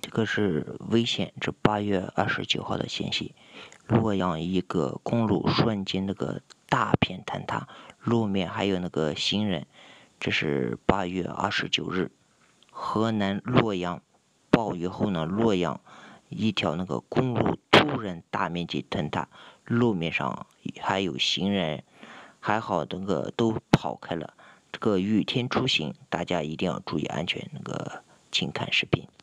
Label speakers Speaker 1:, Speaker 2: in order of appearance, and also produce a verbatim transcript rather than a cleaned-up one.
Speaker 1: 这个是危险，这八月二十九号的信息。洛阳一个公路瞬间那个大片坍塌，路面还有那个行人。这是八月二十九日，河南洛阳暴雨后呢，洛阳一条那个公路突然大面积坍塌，路面上还有行人，还好那个都跑开了。这个雨天出行，大家一定要注意安全。那个请看视频。